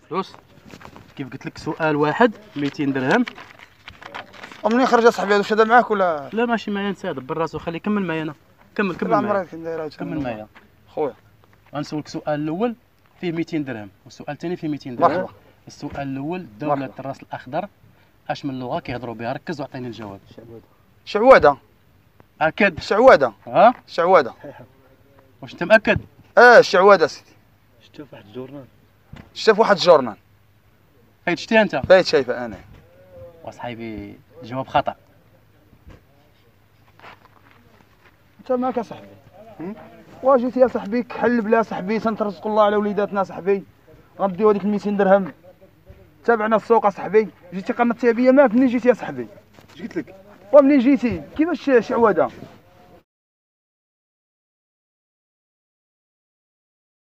فلوس. كيف قلت لك سؤال واحد 200 درهم. ومنين خرج اصاحبي هذا؟ واش هذا معاك ولا؟ لا ماشي معايا، نسى دبر راسو، خليه يكمل معايا انا. كمل لا معايا، عمرك دايره كمل معايا خويا. غنسولك السؤال الاول فيه 200 درهم والسؤال الثاني فيه 200 درهم. مرحبا. السؤال الاول دولة الراس الاخضر اش من لغة كيهضروا بها؟ ركز واعطيني الجواب. شعوذه. اكد. شعوذه. ها شعوذه. واش انت مأكد؟ شعوذه سيدي. شفتو في واحد الجورنال. شفت في واحد الجورنال. فايت شتيها انت؟ بايت شايفه انا. وصاحبي الجواب خطأ. انت ماك اصاحبي؟ واجيت يا صاحبي كحل بلا صاحبي، تنترزق الله على وليداتنا صاحبي، غنديو هذيك 200 درهم. تابعنا السوق اصاحبي، جيتي قنطتيها بيا ماك منين جيتي يا صاحبي؟ اش قلت لك؟ ومنين جيتي؟ كيفاش شعوذه؟